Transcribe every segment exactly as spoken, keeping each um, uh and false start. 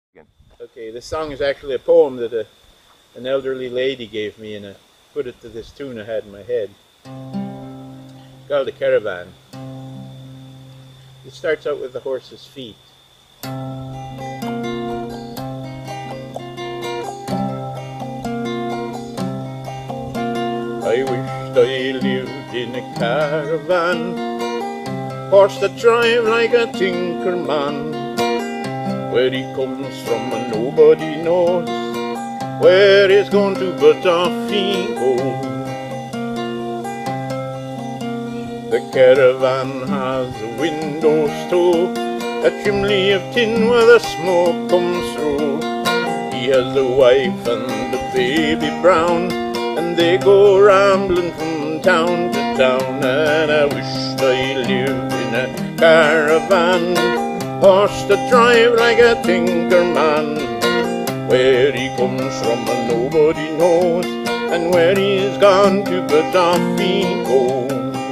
Okay, this song is actually a poem that a, an elderly lady gave me, and I put it to this tune I had in my head. It's called the Caravan. It starts out with the horse's feet. I wished I lived in a caravan, horse that drive like a tinkerman. Where he comes from and nobody knows where he's going to, but off he goes. The caravan has a windows too, a chimney of tin where the smoke comes through. He has a wife and a baby brown, and they go rambling from town to town. And I wished I lived in a caravan, horse that drive like a tinkerman. Where he comes from and nobody knows, and where he's gone to, but off he goes.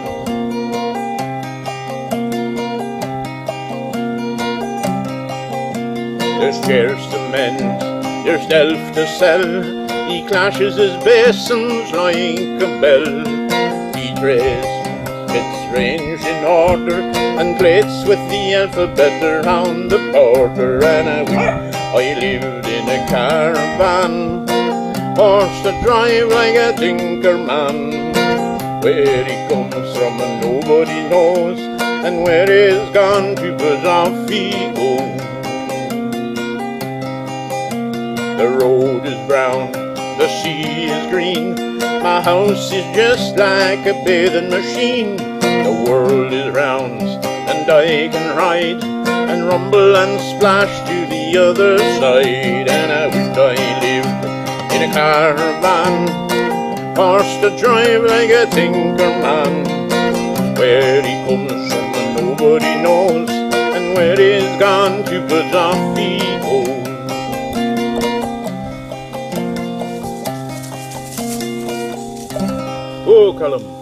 There's chairs to mend, there's delf to sell. He clashes his basins like a bell. He trays its range in order, and plates with the alphabet around the border. And I wish I lived in a caravan, horse that drive like a tinkerman. Where he comes from and nobody knows, and where he's gone to, but off he goes. The road is brown, the sea is green, my house is just like a bathing machine. The world is round, and I can ride and rumble and splash to the other side. And I wish I lived in a caravan, horse to drive like a tinkerman. Where he comes from and nobody knows, and where he's gone to, but off he goes. Oh, Callum.